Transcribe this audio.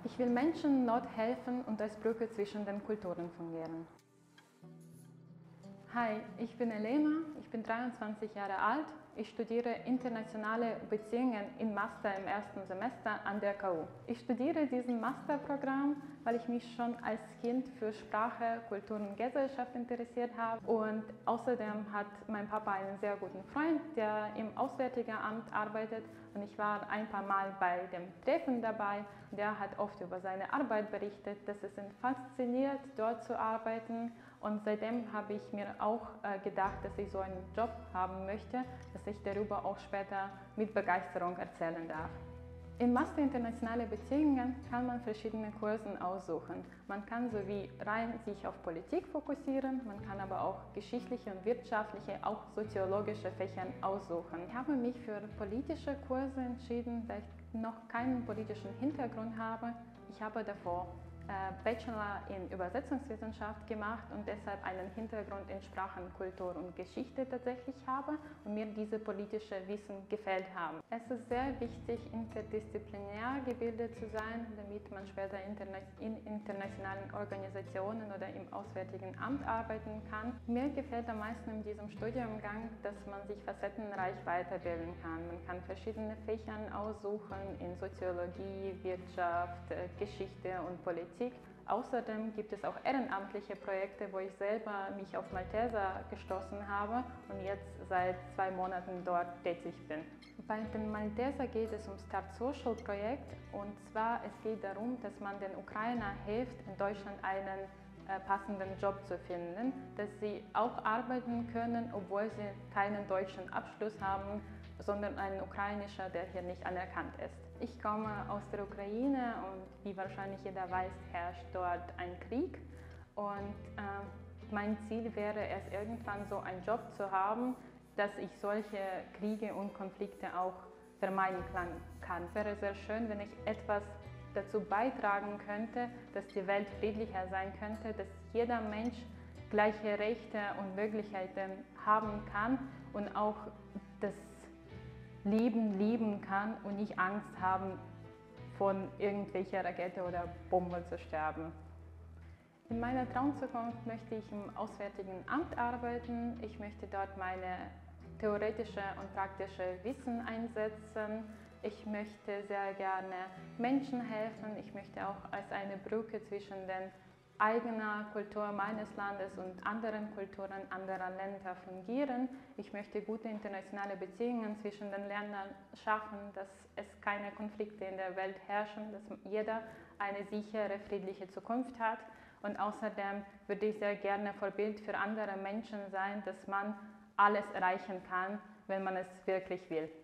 Ich will Menschen in Not helfen und als Brücke zwischen den Kulturen fungieren. Hi, ich bin Elena, ich bin 23 Jahre alt. Ich studiere internationale Beziehungen im Master im ersten Semester an der KU. Ich studiere diesen Masterprogramm, weil ich mich schon als Kind für Sprache, Kultur und Gesellschaft interessiert habe. Und außerdem hat mein Papa einen sehr guten Freund, der im Auswärtigen Amt arbeitet. Und ich war ein paar Mal bei dem Treffen dabei. Und er hat oft über seine Arbeit berichtet. Das ist ihn fasziniert, dort zu arbeiten. Und seitdem habe ich mir auch gedacht, dass ich so einen Job haben möchte, dass ich darüber auch später mit Begeisterung erzählen darf. Im Master Internationale Beziehungen kann man verschiedene Kurse aussuchen. Man kann sowie rein sich auf Politik fokussieren, man kann aber auch geschichtliche und wirtschaftliche, auch soziologische Fächer aussuchen. Ich habe mich für politische Kurse entschieden, da ich noch keinen politischen Hintergrund habe. Ich habe davor Bachelor in Übersetzungswissenschaft gemacht und deshalb einen Hintergrund in Sprachen, Kultur und Geschichte tatsächlich habe und mir diese politische Wissen gefällt haben. Es ist sehr wichtig, interdisziplinär gebildet zu sein, damit man später in internationalen Organisationen oder im Auswärtigen Amt arbeiten kann. Mir gefällt am meisten in diesem Studiengang, dass man sich facettenreich weiterbilden kann. Man kann verschiedene Fächer aussuchen in Soziologie, Wirtschaft, Geschichte und Politik. Außerdem gibt es auch ehrenamtliche Projekte, wo ich selber mich auf Malteser gestoßen habe und jetzt seit 2 Monaten dort tätig bin. Bei den Malteser geht es um Start Social Projekt und zwar es geht darum, dass man den Ukrainern hilft, in Deutschland einen passenden Job zu finden, dass sie auch arbeiten können, obwohl sie keinen deutschen Abschluss haben, sondern einen ukrainischen, der hier nicht anerkannt ist. Ich komme aus der Ukraine und wie wahrscheinlich jeder weiß, herrscht dort ein Krieg und mein Ziel wäre es, irgendwann so einen Job zu haben, dass ich solche Kriege und Konflikte auch vermeiden kann. Es wäre sehr schön, wenn ich etwas dazu beitragen könnte, dass die Welt friedlicher sein könnte, dass jeder Mensch gleiche Rechte und Möglichkeiten haben kann und auch das Leben lieben kann und nicht Angst haben, von irgendwelcher Rakete oder Bombe zu sterben. In meiner Traumzukunft möchte ich im Auswärtigen Amt arbeiten. Ich möchte dort meine theoretische und praktische Wissen einsetzen. Ich möchte sehr gerne Menschen helfen. Ich möchte auch als eine Brücke zwischen den eigener Kultur meines Landes und anderen Kulturen anderer Länder fungieren. Ich möchte gute internationale Beziehungen zwischen den Ländern schaffen, dass es keine Konflikte in der Welt herrschen, dass jeder eine sichere, friedliche Zukunft hat. Und außerdem würde ich sehr gerne Vorbild für andere Menschen sein, dass man alles erreichen kann, wenn man es wirklich will.